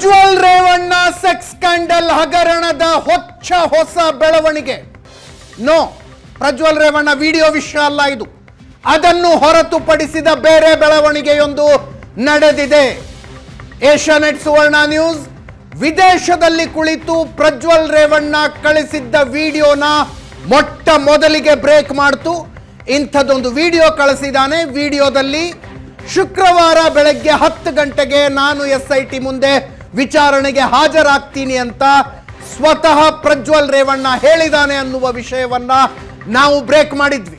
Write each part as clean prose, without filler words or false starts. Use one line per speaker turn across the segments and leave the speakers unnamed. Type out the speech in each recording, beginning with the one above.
Prajwal Revanna sex scandal ಹಗರಣದ ಹೊಸ ಬೆಳವಣಿಗೆ. ನೋ, ಪ್ರಜ್ವಲ್ ರೇವಣ್ಣ ವಿಡಿಯೋ ವಿಷಯ ಅಲ್ಲ ಇದು. ಅದನ್ನು ಹೊರತುಪಡಿಸಿದ ಬೇರೆ ಬೆಳವಣಿಗೆಯೊಂದು ನಡೆದಿದೆ. ಏಷ್ಯಾನೆಟ್ ಸುವರ್ಣ ನ್ಯೂಸ್ ವಿದೇಶದಲ್ಲಿ ಕುಳಿತು ಪ್ರಜ್ವಲ್ ರೇವಣ್ಣ ಕಳಿಸಿದ್ದ ವಿಡಿಯೋನ ಮೊಟ್ಟ ಮೊದಲಿಗೆ ಬ್ರೇಕ್ ಮಾಡ್ತು. ಇಂಥದ್ದೊಂದು ವಿಡಿಯೋ ಕಳಿಸಿದ್ದಾನೆ. ವಿಡಿಯೋದಲ್ಲಿ ಶುಕ್ರವಾರ ಬೆಳಗ್ಗೆ 10 ಗಂಟೆಗೆ ನಾನು SIT ಮುಂದೆ ವಿಚಾರಣೆಗೆ ಹಾಜರಾಗ್ತೀನಿ ಅಂತ ಸ್ವತಃ ಪ್ರಜ್ವಲ್ ರೇವಣ್ಣ ಹೇಳಿದಾನೆ ಅನ್ನುವ ವಿಷಯವನ್ನ ನಾವು ಬ್ರೇಕ್ ಮಾಡಿದ್ವಿ.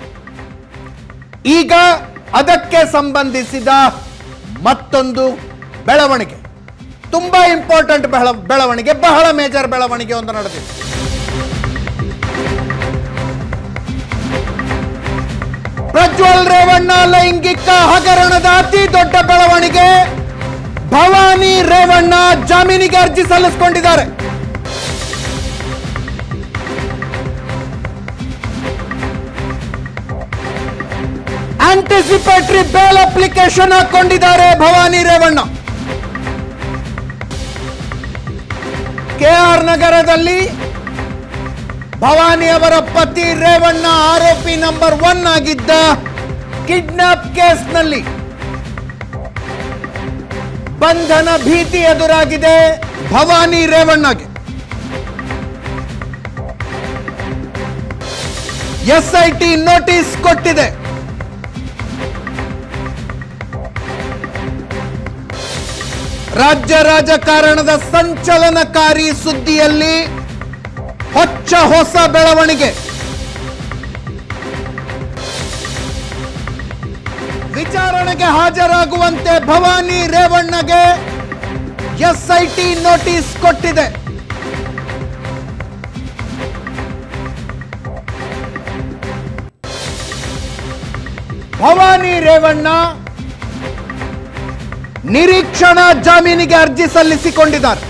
ಈಗ ಅದಕ್ಕೆ ಸಂಬಂಧಿಸಿದ ಮತ್ತೊಂದು ಬೆಳವಣಿಗೆ, ತುಂಬಾ ಇಂಪಾರ್ಟೆಂಟ್ ಬೆಳವಣಿಗೆ, ಬಹಳ ಮೇಜರ್ ಬೆಳವಣಿಗೆ ಒಂದು ನಡೆದಿದೆ. ಪ್ರಜ್ವಲ್ ರೇವಣ್ಣ ಲೈಂಗಿಕ ಹಗರಣದ ಅತಿ ದೊಡ್ಡ ಬೆಳವಣಿಗೆ. ಭವಾನಿ ರೇವಣ್ಣ ಜಾಮೀನಿಗೆ ಅರ್ಜಿ ಸಲ್ಲಿಸಿಕೊಂಡಿದ್ದಾರೆ. ಆಂಟಿಸಿಪೇಟರಿ ಬೇಲ್ ಅಪ್ಲಿಕೇಶನ್ ಹಾಕೊಂಡಿದ್ದಾರೆ ಭವಾನಿ ರೇವಣ್ಣ. KR ನಗರದಲ್ಲಿ ಭವಾನಿ ಅವರ ಪತಿ ರೇವಣ್ಣ ಆರೋಪಿ ನಂಬರ್ 1 ಆಗಿದ್ದ ಕಿಡ್ನಾಪ್ ಕೇಸ್ನಲ್ಲಿ ಬಂಧನ ಭೀತಿ ಎದುರಾಗಿದೆ ಭವಾನಿ ರೇವಣ್ಣಗೆ. SIT ನೋಟಿಸ್ ಕೊಟ್ಟಿದೆ. ರಾಜ್ಯ ರಾಜಕಾರಣದ ಸಂಚಲನಕಾರಿ ಸುದ್ದಿಯಲ್ಲಿ ಹೊಸ ಬೆಳವಣಿಗೆ. ವಿಚಾರಣೆಗೆ ಹಾಜರಾಗುವಂತೆ ಭವಾನಿ ರೇವಣ್ಣಗೆ SIT ನೋಟಿಸ್ ಕೊಟ್ಟಿದೆ. ಭವಾನಿ ರೇವಣ್ಣ ನಿರೀಕ್ಷಣಾ ಜಾಮೀನಿಗೆ ಅರ್ಜಿ ಸಲ್ಲಿಸಿಕೊಂಡಿದ್ದಾರೆ.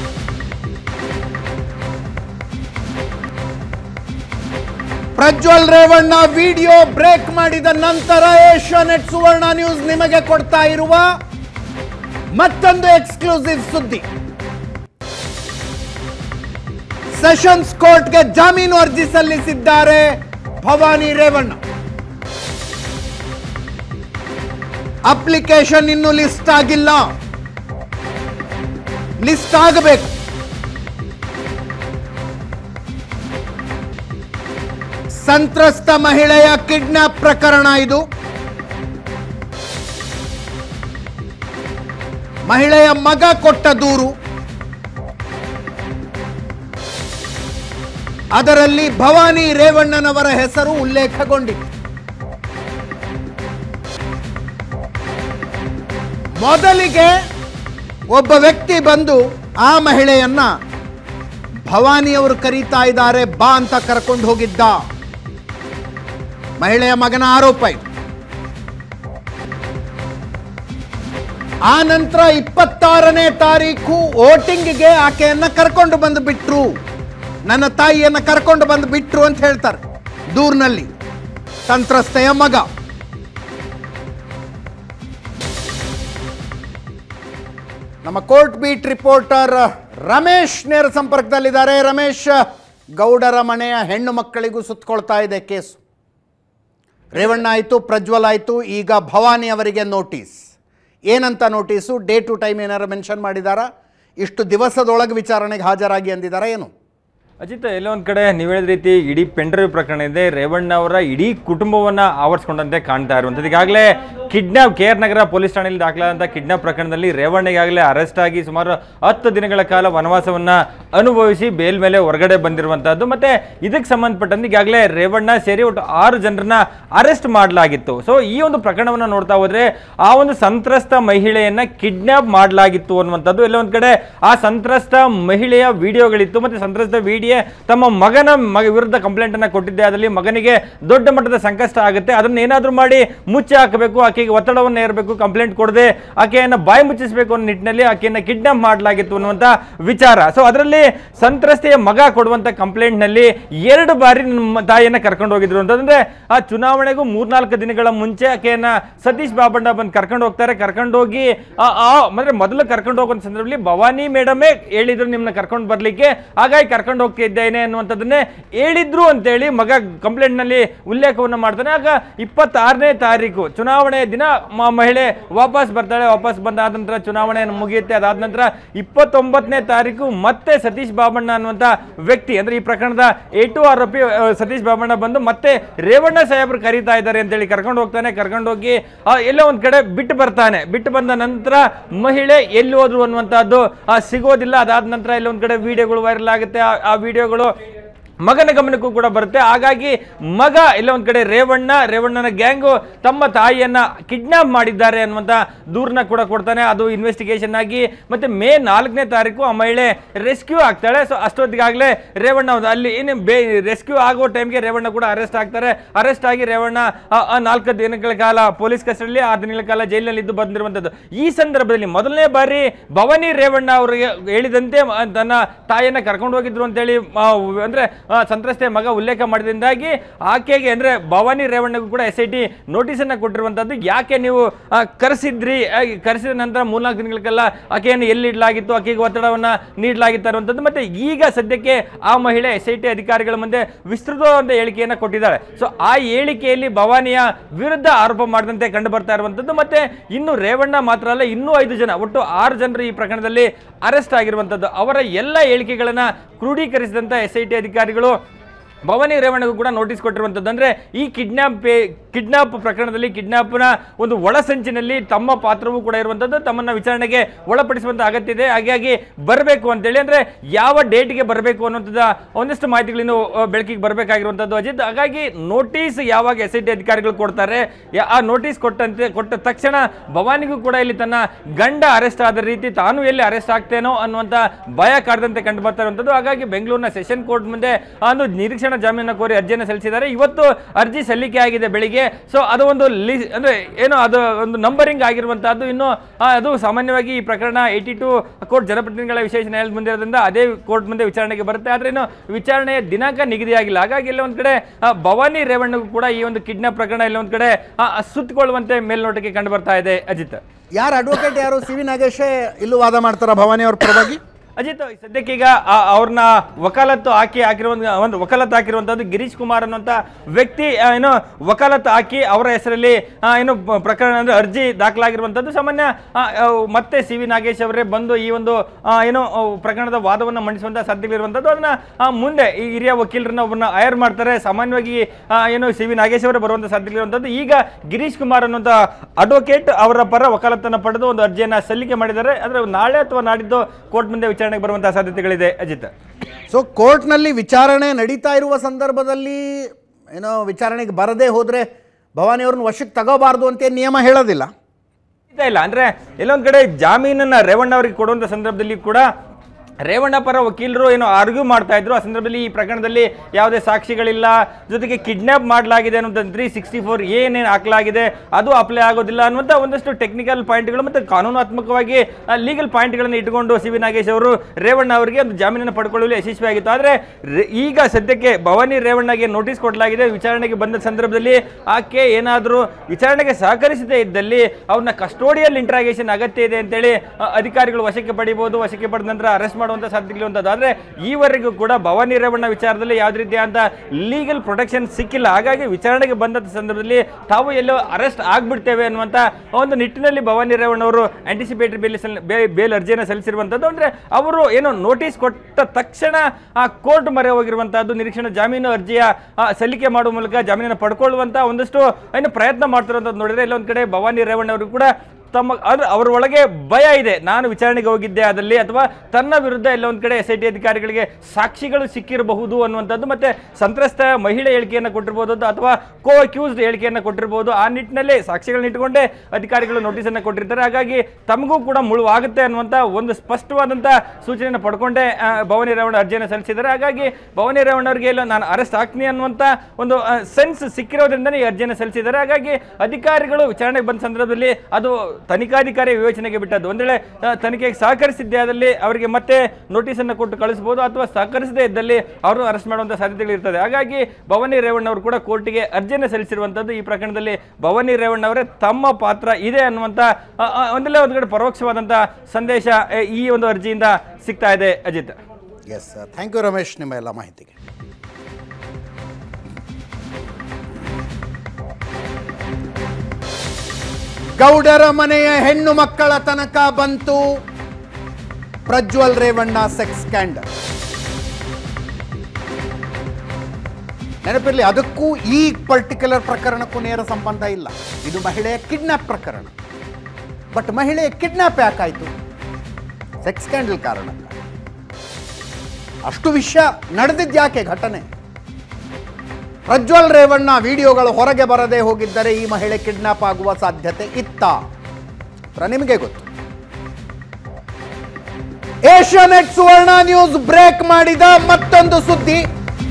ಪ್ರಜ್ವಲ್ ರೇವಣ್ಣ ವಿಡಿಯೋ ಬ್ರೇಕ್ ಮಾಡಿದ ನಂತರ ಏಷ್ಯಾನೆಟ್ ಸುವರ್ಣ ನ್ಯೂಸ್ ನಿಮಗೆ ಕೊಡ್ತಾ ಇರುವ ಮತ್ತೊಂದು ಎಕ್ಸ್ಕ್ಲೂಸಿವ್ ಸುದ್ದಿ. ಸೆಷನ್ಸ್ ಕೋರ್ಟ್ಗೆ ಜಾಮೀನು ಅರ್ಜಿ ಸಲ್ಲಿಸಿದ್ದಾರೆ ಭವಾನಿ ರೇವಣ್ಣ. ಅಪ್ಲಿಕೇಶನ್ ಇನ್ನೂ ಲಿಸ್ಟ್ ಆಗಿಲ್ಲ, ಲಿಸ್ಟ್ ಆಗಬೇಕು. ಸಂತ್ರಸ್ತ ಮಹಿಳೆಯ ಕಿಡ್ನಾಪ್ ಪ್ರಕರಣ ಇದು. ಮಹಿಳೆಯ ಮಗ ಕೊಟ್ಟ ದೂರು, ಅದರಲ್ಲಿ ಭವಾನಿ ರೇವಣ್ಣನವರ ಹೆಸರು ಉಲ್ಲೇಖಗೊಂಡಿತ್ತು. ಮೊದಲಿಗೆ ಒಬ್ಬ ವ್ಯಕ್ತಿ ಬಂದು ಆ ಮಹಿಳೆಯನ್ನ ಭವಾನಿಯವರು ಕರೀತಾ ಇದ್ದಾರೆ ಬಾ ಅಂತ ಕರ್ಕೊಂಡು ಹೋಗಿದ್ದ. ಮಹಿಳೆಯ ಮಗನ ಆರೋಪ ಇದು. ಆ ನಂತರ 26ನೇ ತಾರೀಕು ವೋಟಿಂಗ್ಗೆ ಆಕೆಯನ್ನ ಕರ್ಕೊಂಡು ಬಂದು ಬಿಟ್ರು, ನನ್ನ ತಾಯಿಯನ್ನ ಕರ್ಕೊಂಡು ಬಂದು ಬಿಟ್ರು ಅಂತ ಹೇಳ್ತಾರೆ ದೂರಿನಲ್ಲಿ ಸಂತ್ರಸ್ತೆಯ ಮಗ. ನಮ್ಮ ಕೋರ್ಟ್ ಬೀಟ್ ರಿಪೋರ್ಟರ್ ರಮೇಶ್ ನೇರ ಸಂಪರ್ಕದಲ್ಲಿದ್ದಾರೆ. ರಮೇಶ್, ಗೌಡರ ಮನೆಯ ಹೆಣ್ಣು ಮಕ್ಕಳಿಗೂ ಸುತ್ತಕೊಳ್ತಾ ಇದೆ ಕೇಸು. ರೇವಣ್ಣ ಆಯಿತು, ಪ್ರಜ್ವಲ್ ಆಯಿತು, ಈಗ ಭವಾನಿ ಅವರಿಗೆ ನೋಟಿಸ್. ಏನಂತ ನೋಟಿಸು? ಡೇ ಟು ಟೈಮ್ ಏನಾರು ಮೆನ್ಷನ್ ಮಾಡಿದಾರಾ? ಇಷ್ಟು ದಿವಸದೊಳಗೆ ವಿಚಾರಣೆಗೆ ಹಾಜರಾಗಿ ಅಂದಿದ್ದಾರಾ ಏನು?
ಅಜಿತ್, ಎಲ್ಲೋ ಒಂದು ಕಡೆ ನೀವು ಹೇಳಿದ ರೀತಿ ಇಡೀ ಪೆಂಡ್ರೈವ್ ಪ್ರಕರಣ ಇದೆ. ರೇವಣ್ಣ ಅವರ ಇಡೀ ಕುಟುಂಬವನ್ನು ಆವರಿಸಿಕೊಂಡಂತೆ ಕಾಣ್ತಾ ಇರುವಂಥದ್ದು. ಈಗಾಗಲೇ ಕಿಡ್ನಾಪ್ KR ನಗರ ಪೊಲೀಸ್ ಠಾಣೆಯಲ್ಲಿ ದಾಖಲಾದಂಥ ಕಿಡ್ನಾಪ್ ಪ್ರಕರಣದಲ್ಲಿ ರೇವಣ್ಣ ಈಗಾಗಲೇ ಅರೆಸ್ಟ್ ಆಗಿ ಸುಮಾರು 10 ದಿನಗಳ ಕಾಲ ವನವಾಸವನ್ನು ಅನುಭವಿಸಿ ಬೇಲ್ ಮೇಲೆ ಹೊರಗಡೆ ಬಂದಿರುವಂಥದ್ದು. ಮತ್ತು ಇದಕ್ಕೆ ಸಂಬಂಧಪಟ್ಟಂತೆ ಈಗಾಗಲೇ ರೇವಣ್ಣ ಸೇರಿ ಒಟ್ಟು 6 ಜನರನ್ನ ಅರೆಸ್ಟ್ ಮಾಡಲಾಗಿತ್ತು. ಸೊ ಈ ಒಂದು ಪ್ರಕರಣವನ್ನು ನೋಡ್ತಾ ಹೋದರೆ ಆ ಒಂದು ಸಂತ್ರಸ್ತ ಮಹಿಳೆಯನ್ನು ಕಿಡ್ನಾಪ್ ಮಾಡಲಾಗಿತ್ತು ಅನ್ನುವಂಥದ್ದು. ಎಲ್ಲೋ ಒಂದು ಕಡೆ ಆ ಸಂತ್ರಸ್ತ ಮಹಿಳೆಯ ವಿಡಿಯೋಗಳಿತ್ತು ಮತ್ತು ಸಂತ್ರಸ್ತ ತಮ್ಮ ಮಗನ ವಿರುದ್ಧ ಕಂಪ್ಲೇಂಟ್ ಅನ್ನ ಕೊಟ್ಟಿದ್ದೆ. ಅದರಲ್ಲಿ ಮಗನಿಗೆ ದೊಡ್ಡ ಮಟ್ಟದ ಸಂಕಷ್ಟ ಆಗುತ್ತೆ, ಅದನ್ನ ಏನಾದರೂ ಮಾಡಿ ಮುಚ್ಚಿ ಹಾಕಬೇಕು, ಆಕೆ ಆಕೆಗೆ ಒತ್ತಡವನ್ನು ಏರಬೇಕು, ಕಂಪ್ಲೇಂಟ್ ಕೊಡದೆ ಆಕೆಯನ್ನು ಬಾಯಿ ಮುಚ್ಚಿಸಬೇಕು ಅನ್ನೋ ನಿಟ್ಟಿನಲ್ಲಿ ಆಕೆಯನ್ನು ಕಿಡ್ನಾಪ್ ಮಾಡಲಾಗಿತ್ತು ಅನ್ನುವಂಥ ವಿಚಾರ. ಸೊ ಅದರಲ್ಲಿ ಸಂತ್ರಸ್ತೆಯ ಮಗ ಕೊಡುವಂಥ ಕಂಪ್ಲೇಂಟ್ನಲ್ಲಿ 2 ಬಾರಿ ನಮ್ಮ ತಾಯಿಯನ್ನು ಕರ್ಕೊಂಡು ಹೋಗಿದ್ರು ಅಂತಂದ್ರೆ ಆ ಚುನಾವಣೆಗೂ 3-4 ದಿನಗಳ ಮುಂಚೆ ಆಕೆಯನ್ನ ಸತೀಶ್ ಬಾಬಣ್ಣ ಬಂದು ಕರ್ಕೊಂಡು ಹೋಗ್ತಾರೆ. ಕರ್ಕೊಂಡು ಹೋಗಿ ಅಂದ್ರೆ ಮೊದಲು ಕರ್ಕೊಂಡು ಹೋಗುವಂತ ಸಂದರ್ಭದಲ್ಲಿ ಭವಾನಿ ಮೇಡಮೇ ಹೇಳಿದ್ರು ನಿಮ್ಮನ್ನ ಕರ್ಕೊಂಡು ಬರ್ಲಿಕ್ಕೆ, ಹಾಗಾಗಿ ಕರ್ಕೊಂಡು ಹೋಗ್ತಿದ್ದೇನೆ ಅನ್ನುವಂಥದ್ದನ್ನೇ ಹೇಳಿದ್ರು ಅಂತೇಳಿ ಮಗ ಕಂಪ್ಲೇಂಟ್ ನಲ್ಲಿ ಉಲ್ಲೇಖವನ್ನು ಮಾಡ್ತಾನೆ. ಆಗ 26ನೇ ತಾರೀಕು ಚುನಾವಣೆಯ ದಿನ ಮಹಿಳೆ ವಾಪಸ್ ಬರ್ತಾಳೆ. ವಾಪಸ್ ಬಂದಾದ ನಂತರ ಚುನಾವಣೆ ಮುಗಿಯುತ್ತೆ. ಅದಾದ ನಂತರ 29ನೇ ತಾರೀಕು ಮತ್ತೆ ಸತೀಶ್ ಬಾಬಣ್ಣ ಅನ್ನುವಂಥ ವ್ಯಕ್ತಿ, ಅಂದ್ರೆ ಈ ಪ್ರಕರಣದ A2 ಆರೋಪಿ ಸತೀಶ್ ಬಾಬಣ್ಣ ಬಂದು ಮತ್ತೆ ರೇವಣ್ಣ ಸಾಹೇಬ್ರು ಕರೀತಾ ಇದ್ದಾರೆ ಅಂತೇಳಿ ಕರ್ಕೊಂಡು ಹೋಗ್ತಾನೆ. ಕರ್ಕೊಂಡು ಹೋಗಿ ಎಲ್ಲೋ ಒಂದ್ ಕಡೆ ಬಿಟ್ಟು ಬರ್ತಾನೆ. ಬಿಟ್ಟು ಬಂದ ನಂತರ ಮಹಿಳೆ ಎಲ್ಲಿ ಹೋದ್ರು ಅನ್ನುವಂಥದ್ದು ಸಿಗೋದಿಲ್ಲ. ಅದಾದ ನಂತರ ಎಲ್ಲ ಒಂದ್ ಕಡೆ ವಿಡಿಯೋಗಳು ವೈರಲ್ ಆಗುತ್ತೆ. ಆ ವಿಡಿಯೋಗಳು ಮಗನ ಗಮನಕ್ಕೂ ಕೂಡ ಬರುತ್ತೆ. ಹಾಗಾಗಿ ಮಗ ಎಲ್ಲ ಒಂದ್ ಕಡೆ ರೇವಣ್ಣನ ಗ್ಯಾಂಗು ತಮ್ಮ ತಾಯಿಯನ್ನ ಕಿಡ್ನಾಪ್ ಮಾಡಿದ್ದಾರೆ ಅನ್ನುವಂಥ ದೂರನ್ನ ಕೂಡ ಕೊಡ್ತಾನೆ. ಅದು ಇನ್ವೆಸ್ಟಿಗೇಷನ್ ಆಗಿ ಮತ್ತೆ ಮೇ 4ನೇ ತಾರೀಕು ಆ ಮಹಿಳೆ ರೆಸ್ಕ್ಯೂ ಆಗ್ತಾಳೆ. ಸೊ ಅಷ್ಟೊತ್ತಿಗಾಗಲೇ ರೇವಣ್ಣ ಅಲ್ಲಿ ಏನು ರೆಸ್ಕ್ಯೂ ಆಗೋ ಟೈಮ್ಗೆ ರೇವಣ್ಣ ಕೂಡ ಅರೆಸ್ಟ್ ಆಗ್ತಾರೆ. ಅರೆಸ್ಟ್ ಆಗಿ ರೇವಣ್ಣ 4 ದಿನಗಳ ಕಾಲ ಪೊಲೀಸ್ ಕಸ್ಟಡಿಯಲ್ಲಿ 6 ದಿನಗಳ ಕಾಲ ಜೈಲಿನಲ್ಲಿ ಇದ್ದು ಬಂದಿರುವಂಥದ್ದು. ಈ ಸಂದರ್ಭದಲ್ಲಿ ಮೊದಲನೇ ಬಾರಿ ಭವಾನಿ ರೇವಣ್ಣ ಅವರಿಗೆ ಹೇಳಿದಂತೆ ತನ್ನ ತಾಯಿಯನ್ನ ಕರ್ಕೊಂಡು ಹೋಗಿದ್ರು ಅಂತೇಳಿ ಅಂದ್ರೆ ಸಂತ್ರಸ್ತೆಯ ಮಗ ಉಲ್ಲೇಖ ಮಾಡಿದಿಂದಾಗಿ ಆಕೆಗೆ ಅಂದ್ರೆ ಭವಾನಿ ರೇವಣ್ಣಗೂ ಕೂಡ SIT ನೋಟಿಸ್ ಅನ್ನ ಕೊಟ್ಟಿರುವಂತದ್ದು. ಯಾಕೆ ನೀವು ಕರೆಸಿದ್ರಿ, ಕರೆಸಿದ ನಂತರ 3-4 ದಿನಗಳಕ್ಕೆಲ್ಲ ಆಕೆಯನ್ನು ಎಲ್ಲಿ ಇಡಲಾಗಿತ್ತು, ಆಕೆಗೆ ಒತ್ತಡವನ್ನ ನೀಡಲಾಗಿತ್ತು ಅನ್ನುವಂಥದ್ದು. ಮತ್ತೆ ಈಗ ಸದ್ಯಕ್ಕೆ ಆ ಮಹಿಳೆ SIT ಅಧಿಕಾರಿಗಳ ಮುಂದೆ ವಿಸ್ತೃತವಾದ ಹೇಳಿಕೆಯನ್ನ ಕೊಟ್ಟಿದ್ದಾಳೆ. ಸೊ ಆ ಹೇಳಿಕೆಯಲ್ಲಿ ಭವಾನಿಯ ವಿರುದ್ಧ ಆರೋಪ ಮಾಡಿದಂತೆ ಕಂಡು ಬರ್ತಾ ಇರುವಂತದ್ದು. ಮತ್ತೆ ಇನ್ನು ರೇವಣ್ಣ ಮಾತ್ರ ಅಲ್ಲ, ಇನ್ನೂ 5 ಜನ, ಒಟ್ಟು 6 ಜನರು ಈ ಪ್ರಕರಣದಲ್ಲಿ ಅರೆಸ್ಟ್ ಆಗಿರುವಂತದ್ದು. ಅವರ ಎಲ್ಲ ಹೇಳಿಕೆಗಳನ್ನ ಕ್ರೋಢೀಕರಿಸಿದಂತ SIT ಅಧಿಕಾರಿಗಳು ಭವಾನಿ ರೇವಣ್ಣಗೂ ಕೂಡ ನೋಟಿಸ್ ಕೊಟ್ಟಿರುವಂಥದ್ದು. ಅಂದರೆ ಈ ಕಿಡ್ನಾಪ್ ಪ್ರಕರಣದಲ್ಲಿ ಕಿಡ್ನಾಪ್ನ ಒಂದು ಒಳಸಂಚಿನಲ್ಲಿ ತಮ್ಮ ಪಾತ್ರವೂ ಕೂಡ ಇರುವಂಥದ್ದು. ತಮ್ಮನ್ನು ವಿಚಾರಣೆಗೆ ಒಳಪಡಿಸುವಂಥ ಅಗತ್ಯ ಇದೆ. ಹಾಗಾಗಿ ಬರಬೇಕು ಅಂತೇಳಿ, ಅಂದರೆ ಯಾವ ಡೇಟ್ಗೆ ಬರಬೇಕು ಅನ್ನೋಂಥದ್ದು ಒಂದಷ್ಟು ಮಾಹಿತಿಗಳಿನ್ನು ಬೆಳಕಿಗೆ ಬರಬೇಕಾಗಿರುವಂಥದ್ದು ಅಜಿತ್. ಹಾಗಾಗಿ ನೋಟಿಸ್ ಯಾವಾಗ SIT ಅಧಿಕಾರಿಗಳು ಕೊಡ್ತಾರೆ, ಆ ನೋಟಿಸ್ ಕೊಟ್ಟ ತಕ್ಷಣ ಭವಾನಿಗೂ ಕೂಡ ಇಲ್ಲಿ ತನ್ನ ಗಂಡ ಅರೆಸ್ಟ್ ಆದ ರೀತಿ ತಾನು ಎಲ್ಲಿ ಅರೆಸ್ಟ್ ಆಗ್ತೇನೋ ಅನ್ನುವಂಥ ಭಯ ಕಾಡದಂತೆ ಕಂಡು ಬರ್ತಾ ಇರುವಂಥದ್ದು. ಹಾಗಾಗಿ ಬೆಂಗಳೂರಿನ ಸೆಷನ್ ಕೋರ್ಟ್ ಮುಂದೆ ಒಂದು ನಿರೀಕ್ಷಣಾ ಜಾಮೀನನ್ನು ಕೋರಿ ಅರ್ಜಿಯನ್ನು ಸಲ್ಲಿಸಿದ್ದಾರೆ. ಇವತ್ತು ಅರ್ಜಿ ಸಲ್ಲಿಕೆ ಆಗಿದೆ ಬೆಳಿಗ್ಗೆ. ಸೊ ಅದು ಒಂದು ಅಂದ್ರೆ ಏನು, ಅದು ಒಂದು ನಂಬರಿಂಗ್ ಆಗಿರುವಂತಹದ್ದು. ಇನ್ನು ಅದು ಸಾಮಾನ್ಯವಾಗಿ ಈ ಪ್ರಕರಣ 82 ಕೋರ್ಟ್ ಜನಪ್ರತಿನಿಧಿಗಳ ವಿಶೇಷ ನ್ಯಾಯಾಲಯದ ಮುಂದೆ ಇರೋದ್ರಿಂದ ಅದೇ ಕೋರ್ಟ್ ಮುಂದೆ ವಿಚಾರಣೆಗೆ ಬರುತ್ತೆ. ಆದ್ರೆ ಇನ್ನು ವಿಚಾರಣೆಯ ದಿನಾಂಕ ನಿಗದಿಯಾಗಿಲ್ಲ. ಹಾಗಾಗಿ ಎಲ್ಲ ಒಂದ್ ಕಡೆ ಭವಾನಿ ರೇವಣ್ಣಗೂ ಕೂಡ ಈ ಒಂದು ಕಿಡ್ನಾಪ್ ಪ್ರಕರಣ ಎಲ್ಲ ಒಂದ್ ಕಡೆ ಸುತ್ತಕೊಳ್ಳುವಂತೆ ಮೇಲ್ನೋಟಕ್ಕೆ ಕಂಡು ಬರ್ತಾ ಇದೆ ಅಜಿತ್.
ಯಾರು ಅಡ್ವೊಕೇಟ್ ಯಾರು ಸಿ ವಿ ನಾಗೇಶೇ ಇಲ್ಲೂ ವಾದ ಮಾಡ್ತಾರ ಭವಾನಿ ಅವ್ರ ಪರವಾಗಿ?
ಅಜಿತ್, ಸದ್ಯಕ್ಕೀಗ ಅವ್ರನ್ನ ವಕಾಲತ್ತು ಹಾಕಿರುವಂತದ್ದು ಗಿರೀಶ್ ಕುಮಾರ್ ಅನ್ನುವಂಥ ವ್ಯಕ್ತಿ ಏನು ವಕಾಲತ್ತು ಹಾಕಿ ಅವರ ಹೆಸರಲ್ಲಿ ಏನು ಪ್ರಕರಣ ಅಂದ್ರೆ ಅರ್ಜಿ ದಾಖಲಾಗಿರುವಂಥದ್ದು. ಸಾಮಾನ್ಯ ಮತ್ತೆ ಸಿ ವಿ ನಾಗೇಶ್ ಅವರೇ ಬಂದು ಈ ಒಂದು ಏನು ಪ್ರಕರಣದ ವಾದವನ್ನು ಮಂಡಿಸುವಂಥ ಸಾಧ್ಯತೆಗಳಿರುವಂಥದ್ದು. ಅದನ್ನ ಮುಂದೆ ಈ ಹಿರಿಯ ವಕೀಲರನ್ನ ಒಬ್ಬರನ್ನ ಹೈರ್ ಮಾಡ್ತಾರೆ. ಸಾಮಾನ್ಯವಾಗಿ ಏನು ಸಿ ವಿ ನಾಗೇಶ್ ಅವರೇ ಬರುವಂಥ ಸಾಧ್ಯತೆಗಳಿರುವಂಥದ್ದು. ಈಗ ಗಿರೀಶ್ ಕುಮಾರ್ ಅನ್ನುವಂಥ ಅಡ್ವೊಕೇಟ್ ಅವರ ಪರ ವಕಾಲತ್ತನ್ನು ಪಡೆದು ಒಂದು ಅರ್ಜಿಯನ್ನು ಸಲ್ಲಿಕೆ ಮಾಡಿದ್ದಾರೆ. ಆದರೆ ನಾಳೆ ಅಥವಾ ನಾಡಿದ್ದು ಕೋರ್ಟ್ ಮುಂದೆ ವಿಚಾರಣೆಗೆ ಬರುವಂತಹ ಸಾಧ್ಯತೆಗಳಿದೆ ಅಜಿತ್.
ಸೊ ಕೋರ್ಟ್ನಲ್ಲಿ ವಿಚಾರಣೆ ನಡೀತಾ ಇರುವ ಸಂದರ್ಭದಲ್ಲಿ ಏನೋ ವಿಚಾರಣೆಗೆ ಬರದೇ ಹೋದರೆ ಭವಾನಿ ಅವ್ರನ್ನ ವಶಕ್ಕೆ ತಗೋಬಾರ್ದು ಅಂತ ನಿಯಮ ಹೇಳೋದಿಲ್ಲ
ಇಲ್ಲ. ಅಂದ್ರೆ ಎಲ್ಲೊಂದ್ ಕಡೆ ಜಾಮೀನನ್ನ ರೇವಣ್ಣ ಅವರಿಗೆ ಕೊಡುವಂತ ಸಂದರ್ಭದಲ್ಲಿ ಕೂಡ ರೇವಣ್ಣ ಪರ ವಕೀಲರು ಏನು ಆರ್ಗ್ಯೂ ಮಾಡ್ತಾ ಇದ್ರು. ಆ ಸಂದರ್ಭದಲ್ಲಿ ಈ ಪ್ರಕರಣದಲ್ಲಿ ಯಾವುದೇ ಸಾಕ್ಷಿಗಳಿಲ್ಲ, ಜೊತೆಗೆ ಕಿಡ್ನಾಪ್ ಮಾಡಲಾಗಿದೆ ಅನ್ನುವಂಥ 364 ಏನೇನು ಹಾಕಲಾಗಿದೆ ಅದು ಅಪ್ಲೈ ಆಗೋದಿಲ್ಲ ಅನ್ನುವಂಥ ಒಂದಷ್ಟು ಟೆಕ್ನಿಕಲ್ ಪಾಯಿಂಟ್ಗಳು ಮತ್ತು ಕಾನೂನಾತ್ಮಕವಾಗಿ ಲೀಗಲ್ ಪಾಯಿಂಟ್ಗಳನ್ನು ಇಟ್ಟುಕೊಂಡು ಸಿ ವಿ ನಾಗೇಶ್ ಅವರು ರೇವಣ್ಣ ಅವರಿಗೆ ಒಂದು ಜಾಮೀನನ್ನು ಪಡ್ಕೊಳ್ಳಲು ಯಶಸ್ವಿಯಾಗಿತ್ತು. ಆದರೆ ಈಗ ಸದ್ಯಕ್ಕೆ ಭವಾನಿ ರೇವಣ್ಣಗೆ ನೋಟಿಸ್ ಕೊಡಲಾಗಿದೆ. ವಿಚಾರಣೆಗೆ ಬಂದ ಸಂದರ್ಭದಲ್ಲಿ ಆಕೆ ಏನಾದರೂ ವಿಚಾರಣೆಗೆ ಸಹಕರಿಸದೇ ಇದ್ದಲ್ಲಿ ಅವ್ರನ್ನ ಕಸ್ಟೋಡಿಯಲ್ ಇಂಟ್ರಾಗೇಷನ್ ಅಗತ್ಯ ಇದೆ ಅಂತೇಳಿ ಅಧಿಕಾರಿಗಳು ವಶಕ್ಕೆ ಪಡಿಬಹುದು. ವಶಕ್ಕೆ ಪಡೆದ ನಂತರ ಅರೆಸ್ಟ್ ಮಾಡುವಂತ ಸಾಧ್ಯತೆಗಳಿರುವಂಥದ್ದು. ಆದರೆ ಈವರೆಗೂ ಕೂಡ ಭವಾನಿ ರೇವಣ್ಣ ವಿಚಾರದಲ್ಲಿ ಯಾವುದೇ ರೀತಿಯಾದ ಲೀಗಲ್ ಪ್ರೊಟೆಕ್ಷನ್ ಸಿಕ್ಕಿಲ್ಲ. ಹಾಗಾಗಿ ವಿಚಾರಣೆಗೆ ಬಂದ ಸಂದರ್ಭದಲ್ಲಿ ತಾವು ಎಲ್ಲೋ ಅರೆಸ್ಟ್ ಆಗ್ಬಿಡ್ತೇವೆ ಅನ್ನುವಂಥ ಒಂದು ನಿಟ್ಟಿನಲ್ಲಿ ಭವಾನಿ ರೇವಣ್ಣ ಅವರು ಆಂಟಿಸಿಪೇಟರಿ ಬೇಲ್ ಅರ್ಜಿಯನ್ನು ಸಲ್ಲಿಸಿರುವಂಥದ್ದು. ಅಂದರೆ ಅವರು ಏನೋ ನೋಟಿಸ್ ಕೊಟ್ಟ ತಕ್ಷಣ ಆ ಕೋರ್ಟ್ ಮೊರೆ ಹೋಗಿರುವಂತಹದ್ದು, ನಿರೀಕ್ಷಣಾ ಜಾಮೀನು ಅರ್ಜಿಯ ಸಲ್ಲಿಕೆ ಮಾಡುವ ಮೂಲಕ ಜಾಮೀನನ್ನು ಪಡ್ಕೊಳ್ಳುವಂತ ಒಂದಷ್ಟು ಏನು ಪ್ರಯತ್ನ ಮಾಡ್ತಿರುವಂಥದ್ದು ನೋಡಿದ್ರೆ, ಇಲ್ಲೊಂದು ಕಡೆ ಭವಾನಿ ರೇವಣ್ಣ ಅವರು ಕೂಡ ಅವರ ಒಳಗೆ ಭಯ ಇದೆ. ನಾನು ವಿಚಾರಣೆಗೆ ಹೋಗಿದ್ದೆ ಅದಲ್ಲಿ, ಅಥವಾ ತನ್ನ ವಿರುದ್ಧ ಎಲ್ಲ ಒಂದ್ ಕಡೆ SIT ಅಧಿಕಾರಿಗಳಿಗೆ ಸಾಕ್ಷಿಗಳು ಸಿಕ್ಕಿರಬಹುದು ಅನ್ನುವಂಥದ್ದು, ಮತ್ತೆ ಸಂತ್ರಸ್ತ ಮಹಿಳೆ ಹೇಳಿಕೆಯನ್ನು ಕೊಟ್ಟಿರಬಹುದು ಅಥವಾ ಕೋ ಅಕ್ಯೂಸ್ಡ್ ಹೇಳಿಕೆಯನ್ನು ಕೊಟ್ಟಿರಬಹುದು. ಆ ನಿಟ್ಟಿನಲ್ಲಿ ಸಾಕ್ಷಿಗಳನ್ನ ಇಟ್ಟುಕೊಂಡೇ ಅಧಿಕಾರಿಗಳು ನೋಟಿಸ್ ಅನ್ನು ಕೊಟ್ಟಿರ್ತಾರೆ. ಹಾಗಾಗಿ ತಮಗೂ ಕೂಡ ಮುಳುವಾಗುತ್ತೆ ಅನ್ನುವಂತ ಒಂದು ಸ್ಪಷ್ಟವಾದಂತ ಸೂಚನೆಯನ್ನು ಪಡ್ಕೊಂಡೇ ಭವಾನಿ ರೇವಣ್ಣ ಅರ್ಜಿಯನ್ನು ಸಲ್ಲಿಸಿದ್ದಾರೆ. ಹಾಗಾಗಿ ಭವಾನಿ ರೇವಣ್ಣ ಅವರಿಗೆ ನಾನು ಅರೆಸ್ಟ್ ಆಗ್ತೀನಿ ಅನ್ನುವಂತ ಒಂದು ಸೆನ್ಸ್ ಸಿಕ್ಕಿರೋದ್ರಿಂದನೇ ಈ ಅರ್ಜಿಯನ್ನು ಸಲ್ಲಿಸಿದ್ದಾರೆ. ಹಾಗಾಗಿ ಅಧಿಕಾರಿಗಳು ವಿಚಾರಣೆಗೆ ಬಂದ ಸಂದರ್ಭದಲ್ಲಿ ಅದು ತನಿಖಾಧಿಕಾರಿ ವಿವೇಚನೆಗೆ ಬಿಟ್ಟದ್ದು. ಒಂದ್ ವೇಳೆ ತನಿಖೆಗೆ ಸಹಕರಿಸಿದ್ದೇ ಆದಲ್ಲಿ ಅವರಿಗೆ ಮತ್ತೆ ನೋಟಿಸ್ ಅನ್ನು ಕೊಟ್ಟು ಕಳಿಸಬಹುದು, ಅಥವಾ ಸಹಕರಿಸದೇ ಇದ್ದಲ್ಲಿ ಅವರು ಅರೆಸ್ಟ್ ಮಾಡುವಂತಹ ಸಾಧ್ಯತೆಗಳು ಇರ್ತದೆ. ಹಾಗಾಗಿ ಭವಾನಿ ರೇವಣ್ಣ ಅವರು ಕೂಡ ಕೋರ್ಟಿಗೆ ಅರ್ಜಿಯನ್ನು ಸಲ್ಲಿಸಿರುವಂತದ್ದು. ಈ ಪ್ರಕರಣದಲ್ಲಿ ಭವಾನಿ ರೇವಣ್ಣ ಅವರೇ ತಮ್ಮ ಪಾತ್ರ ಇದೆ ಅನ್ನುವಂತ ಒಂದಲ್ಲೇ ಒಂದು ಕಡೆ ಪರೋಕ್ಷವಾದಂತಹ ಸಂದೇಶ ಈ ಒಂದು ಅರ್ಜಿಯಿಂದ ಸಿಗ್ತಾ ಇದೆ. Ajit.
Yes, thank you Ramesh ನಿಮ್ಮ ಎಲ್ಲ ಮಾಹಿತಿಗೆ. ಗೌಡರ ಮನೆಯ ಹೆಣ್ಣು ಮಕ್ಕಳ ತನಕ ಬಂತು ಪ್ರಜ್ವಲ್ ರೇವಣ್ಣ ಸೆಕ್ಸ್ ಸ್ಕ್ಯಾಂಡಲ್. ನೆನಪಿರಲಿ, ಅದಕ್ಕೂ ಈ ಪರ್ಟಿಕ್ಯುಲರ್ ಪ್ರಕರಣಕ್ಕೂ ನೇರ ಸಂಬಂಧ ಇಲ್ಲ. ಇದು ಮಹಿಳೆಯ ಕಿಡ್ನಾಪ್ ಪ್ರಕರಣ. ಬಟ್ ಮಹಿಳೆಯ ಕಿಡ್ನಾಪ್ ಯಾಕಾಯಿತು? ಸೆಕ್ಸ್ ಸ್ಕ್ಯಾಂಡಲ್ ಕಾರಣ. ಅಷ್ಟು ವಿಷಯ ನಡೆದಿದ್ಯಾಕೆ ಘಟನೆ? ಪ್ರಜ್ವಲ್ ರೇವಣ್ಣ ವಿಡಿಯೋಗಳು ಹೊರಗೆ ಬರದೇ ಹೋಗಿದ್ದರೆ ಈ ಮಹಿಳೆ ಕಿಡ್ನಾಪ್ ಆಗುವ ಸಾಧ್ಯತೆ ಇತ್ತ? ನಿಮಗೆ ಗೊತ್ತು. ಏಷ್ಯಾನೆಟ್ ಸುವರ್ಣ ನ್ಯೂಸ್ ಬ್ರೇಕ್ ಮಾಡಿದ ಮತ್ತೊಂದು ಸುದ್ದಿ.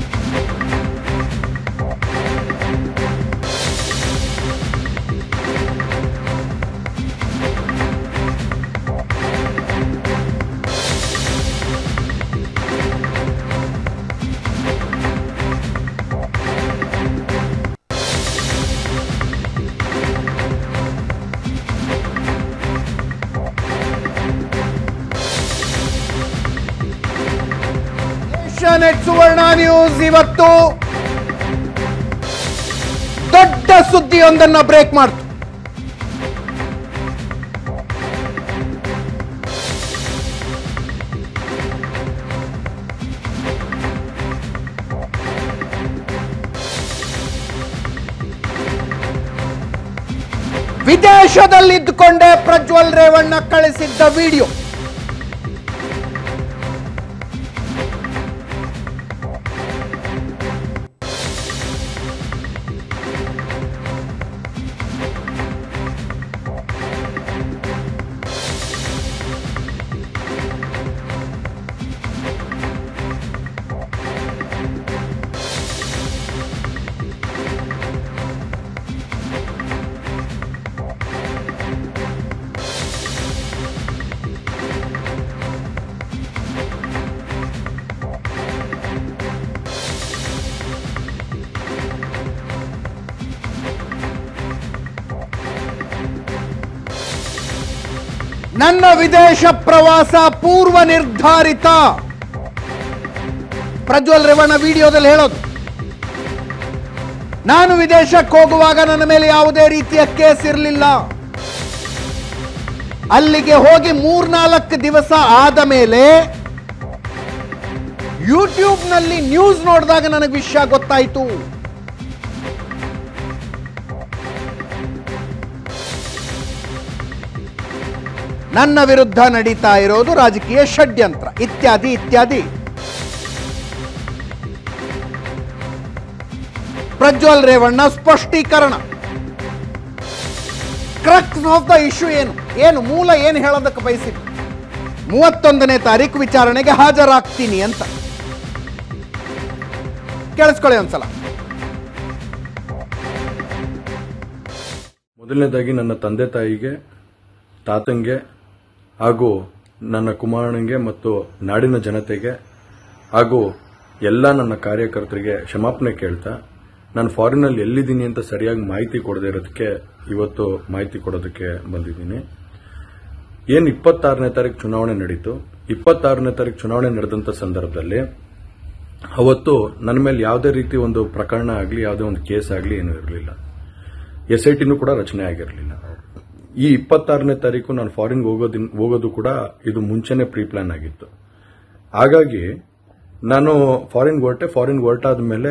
ಏಷ್ಯಾನೆಟ್ ಸುವರ್ಣ ನ್ಯೂಸ್ ಇವತ್ತು ದೊಡ್ಡ ಸುದ್ದಿಯೊಂದನ್ನು ಬ್ರೇಕ್ ಮಾಡ್ತು. ವಿದೇಶದಲ್ಲಿದ್ದುಕೊಂಡೇ ಪ್ರಜ್ವಲ್ ರೇವಣ್ಣ ಕಳಿಸಿದ್ದ ವಿಡಿಯೋ ನನ್ನ ವಿದೇಶ ಪ್ರವಾಸ ಪೂರ್ವ ನಿರ್ಧಾರಿತ. ಪ್ರಜ್ವಲ್ ರೇವಣ್ಣ ವಿಡಿಯೋದಲ್ಲಿ ಹೇಳೋದು, ನಾನು ವಿದೇಶಕ್ಕೆ ಹೋಗುವಾಗ ನನ್ನ ಮೇಲೆ ಯಾವುದೇ ರೀತಿಯ ಕೇಸ್ ಇರಲಿಲ್ಲ. ಅಲ್ಲಿಗೆ ಹೋಗಿ 3-4 ದಿವಸ ಆದ ಮೇಲೆ ಯೂಟ್ಯೂಬ್ನಲ್ಲಿ ನ್ಯೂಸ್ ನೋಡಿದಾಗ ನನಗೆ ವಿಷಯ ಗೊತ್ತಾಯಿತು. ನನ್ನ ವಿರುದ್ಧ ನಡೀತಾ ಇರೋದು ರಾಜಕೀಯ ಷಡ್ಯಂತ್ರ ಇತ್ಯಾದಿ ಇತ್ಯಾದಿ. ಪ್ರಜ್ವಲ್ ರೇವಣ್ಣ ಸ್ಪಷ್ಟೀಕರಣ. ಕ್ರಕ್ಸ್ ಆಫ್ ದ ಇಶ್ಯೂ ಏನು ಮೂಲ ಏನು ಹೇಳೋದಕ್ಕೆ ಬಯಸಿದ್ರು? 31ನೇ ತಾರೀಕು ವಿಚಾರಣೆಗೆ ಹಾಜರಾಗ್ತೀನಿ ಅಂತ. ಕೇಳಿಸ್ಕೊಳ್ಳಿ ಒಂದ್ಸಲ.
ಮೊದಲನೇದಾಗಿ ನನ್ನ ತಂದೆ ತಾಯಿಗೆ, ತಾತಂಗೆ ಹಾಗೂ ನನ್ನ ಕುಮಾರನಿಗೆ ಮತ್ತು ನಾಡಿನ ಜನತೆಗೆ ಹಾಗೂ ಎಲ್ಲ ನನ್ನ ಕಾರ್ಯಕರ್ತರಿಗೆ ಕ್ಷಮಾಪಣೆ ಕೇಳ್ತಾ, ನಾನು ಫಾರಿನಲ್ಲಿ ಎಲ್ಲಿದ್ದೀನಿ ಅಂತ ಸರಿಯಾಗಿ ಮಾಹಿತಿ ಕೊಡದೇ ಇರೋದಕ್ಕೆ ಇವತ್ತು ಮಾಹಿತಿ ಕೊಡೋದಕ್ಕೆ ಬಂದಿದ್ದೀನಿ. ಏನು 26ನೇ ತಾರೀಕು ಚುನಾವಣೆ ನಡೀತು. 26ನೇ ತಾರೀಕು ಚುನಾವಣೆ ನಡೆದಂತ ಸಂದರ್ಭದಲ್ಲಿ ಅವತ್ತು ನನ್ನ ಮೇಲೆ ಯಾವುದೇ ರೀತಿ ಒಂದು ಪ್ರಕರಣ ಆಗಲಿ, ಯಾವುದೇ ಒಂದು ಕೇಸ್ ಆಗಲಿ ಏನೂ ಇರಲಿಲ್ಲ. SITನೂ ಕೂಡ ರಚನೆ ಆಗಿರಲಿಲ್ಲ. ಈ 26ನೇ ತಾರೀಕು ನಾನು ಫಾರಿನ್ ಹೋಗೋದು ಕೂಡ ಇದು ಮುಂಚೆನೆ ಪ್ರೀ ಪ್ಲಾನ್ ಆಗಿತ್ತು. ಹಾಗಾಗಿ ನಾನು ಫಾರಿನ್ ಹೊರಟಾದ ಮೇಲೆ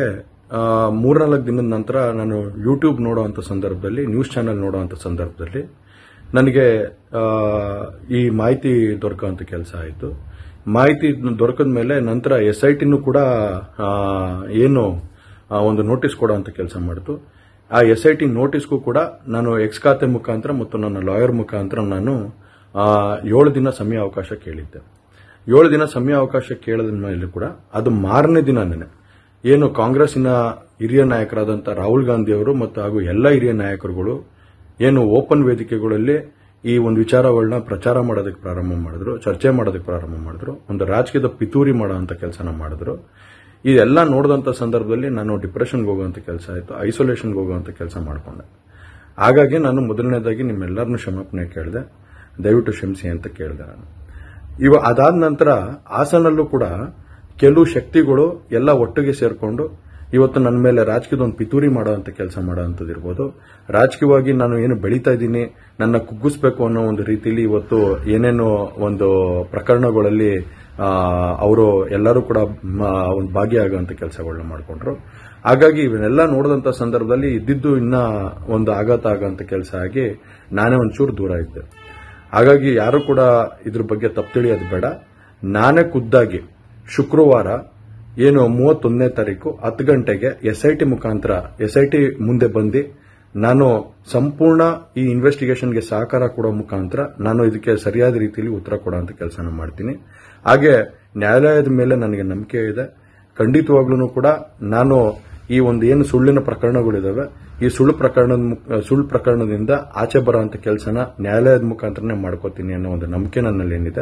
3-4 ದಿನದ ನಂತರ ನಾನು ಯೂಟ್ಯೂಬ್ ನೋಡುವಂತ ಸಂದರ್ಭದಲ್ಲಿ, ನ್ಯೂಸ್ ಚಾನೆಲ್ ನೋಡುವಂತ ಸಂದರ್ಭದಲ್ಲಿ ನನಗೆ ಈ ಮಾಹಿತಿ ದೊರಕುವಂತ ಕೆಲಸ ಆಯಿತು. ಮಾಹಿತಿ ದೊರಕದ ಮೇಲೆ ನಂತರ SITನೂ ಕೂಡ ಏನು ಒಂದು ನೋಟಿಸ್ ಕೊಡುವಂತ ಕೆಲಸ ಮಾಡಿತು. ಆ SIT ನೋಟಿಸ್ಗೂ ಕೂಡ ನಾನು ಎಕ್ಸ್ ಖಾತೆ ಮುಖಾಂತರ ಮತ್ತು ನನ್ನ ಲಾಯರ್ ಮುಖಾಂತರ ನಾನು 7 ದಿನ ಸಮಯ ಅವಕಾಶ ಕೇಳಿದ್ದೆ. 7 ದಿನ ಸಮಯ ಅವಕಾಶ ಕೇಳಿದ ಮೇಲೆ ಕೂಡ ಅದು ಮಾರನೇ ದಿನನೇ ಏನು ಕಾಂಗ್ರೆಸ್ಸಿನ ಹಿರಿಯ ನಾಯಕರಾದಂಥ ರಾಹುಲ್ ಗಾಂಧಿ ಅವರು ಮತ್ತು ಹಾಗೂ ಎಲ್ಲ ಹಿರಿಯ ನಾಯಕರುಗಳು ಏನು ಓಪನ್ ವೇದಿಕೆಗಳಲ್ಲಿ ಈ ಒಂದು ವಿಚಾರಗಳನ್ನ ಪ್ರಚಾರ ಮಾಡೋದಕ್ಕೆ ಪ್ರಾರಂಭ ಮಾಡಿದ್ರು, ಚರ್ಚೆ ಮಾಡೋದಕ್ಕೆ ಪ್ರಾರಂಭ ಮಾಡಿದ್ರು, ಒಂದು ರಾಜಕೀಯದ ಪಿತೂರಿ ಮಾಡುವಂತ ಕೆಲಸನ ಮಾಡಿದ್ರು. ಇದೆಲ್ಲ ನೋಡಿದಂತ ಸಂದರ್ಭದಲ್ಲಿ ನಾನು ಡಿಪ್ರೆಷನ್ಗೆ ಹೋಗುವಂತ ಕೆಲಸ ಆಯಿತು, ಐಸೋಲೇಷನ್ಗೆ ಹೋಗುವಂತ ಕೆಲಸ ಮಾಡಿಕೊಂಡೆ. ಹಾಗಾಗಿ ನಾನು ಮೊದಲನೇದಾಗಿ ನಿಮ್ಮೆಲ್ಲರನ್ನೂ ಕ್ಷಮಾಪಣೆ ಕೇಳಿದೆ, ದಯವಿಟ್ಟು ಕ್ಷಮಿಸಿ ಅಂತ ಕೇಳಿದೆ ನಾನು. ಅದಾದ ನಂತರ ಹಾಸನಲ್ಲೂ ಕೂಡ ಕೆಲವು ಶಕ್ತಿಗಳು ಎಲ್ಲ ಒಟ್ಟಿಗೆ ಸೇರ್ಕೊಂಡು ಇವತ್ತು ನನ್ನ ಮೇಲೆ ರಾಜಕೀಯದ ಒಂದು ಪಿತೂರಿ ಮಾಡುವಂತ ಕೆಲಸ ಮಾಡೋಂಥದ್ದಿರ್ಬೋದು, ರಾಜಕೀಯವಾಗಿ ನಾನು ಏನು ಬೆಳೀತಾ ಇದ್ದೀನಿ ನನ್ನ ಕುಗ್ಗಿಸ್ಬೇಕು ಅನ್ನೋ ಒಂದು ರೀತಿಯಲ್ಲಿ ಇವತ್ತು ಏನೇನೋ ಒಂದು ಪ್ರಕರಣಗಳಲ್ಲಿ ಅವರು ಎಲ್ಲರೂ ಕೂಡ ಒಂದು ಭಾಗಿಯಾಗುವಂತ ಕೆಲಸಗಳನ್ನ ಮಾಡಿಕೊಂಡ್ರು. ಹಾಗಾಗಿ ಇವನ್ನೆಲ್ಲ ನೋಡಿದಂತ ಸಂದರ್ಭದಲ್ಲಿ ಇದ್ದಿದ್ದು ಇನ್ನ ಒಂದು ಆಘಾತ ಆಗೋಂತ ಕೆಲಸ ಆಗಿ ನಾನೇ ಒಂಚೂರು ದೂರ ಇದ್ದೆ. ಹಾಗಾಗಿ ಯಾರು ಕೂಡ ಇದ್ರ ಬಗ್ಗೆ ತಪ್ಪು ತಿಳಿಯೋದು ಬೇಡ. ನಾನೇ ಖುದ್ದಾಗಿ ಶುಕ್ರವಾರ ಏನು 31ನೇ ತಾರೀಕು 10 ಗಂಟೆಗೆ SIT ಮುಖಾಂತರ SIT ಮುಂದೆ ಬಂದು ನಾನು ಸಂಪೂರ್ಣ ಈ ಇನ್ವೆಸ್ಟಿಗೇಷನ್ಗೆ ಸಹಕಾರ ಕೊಡೋ ಮುಖಾಂತರ ನಾನು ಇದಕ್ಕೆ ಸರಿಯಾದ ರೀತಿಯಲ್ಲಿ ಉತ್ತರ ಕೊಡುವಂತ ಕೆಲಸನ ಮಾಡ್ತೀನಿ. ಹಾಗೆ ನ್ಯಾಯಾಲಯದ ಮೇಲೆ ನನಗೆ ನಂಬಿಕೆ ಇದೆ. ಖಂಡಿತವಾಗ್ಲೂ ಕೂಡ ನಾನು ಈ ಒಂದು ಏನು ಸುಳ್ಳಿನ ಪ್ರಕರಣಗಳಿದಾವೆ ಈ ಸುಳ್ಳು ಪ್ರಕರಣದಿಂದ ಆಚೆ ಬರುವಂತ ಕೆಲಸನ ನ್ಯಾಯಾಲಯದ ಮುಖಾಂತರನೇ ಮಾಡ್ಕೋತೀನಿ ಅನ್ನೋ ಒಂದು ನಂಬಿಕೆ ನನ್ನಲ್ಲಿ ಏನಿದೆ.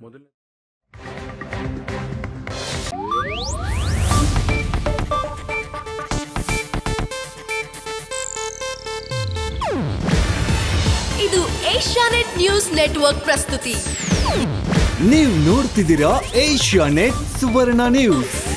ಇದು ಏಷ್ಯಾನೆಟ್ ನ್ಯೂಸ್ ನೆಟ್ವರ್ಕ್ ಪ್ರಸ್ತುತಿ.
ನೀವು ನೋಡ್ತಿದ್ದೀರಾ ಏಷ್ಯಾನೆಟ್ ಸುವರ್ಣ ನ್ಯೂಸ್.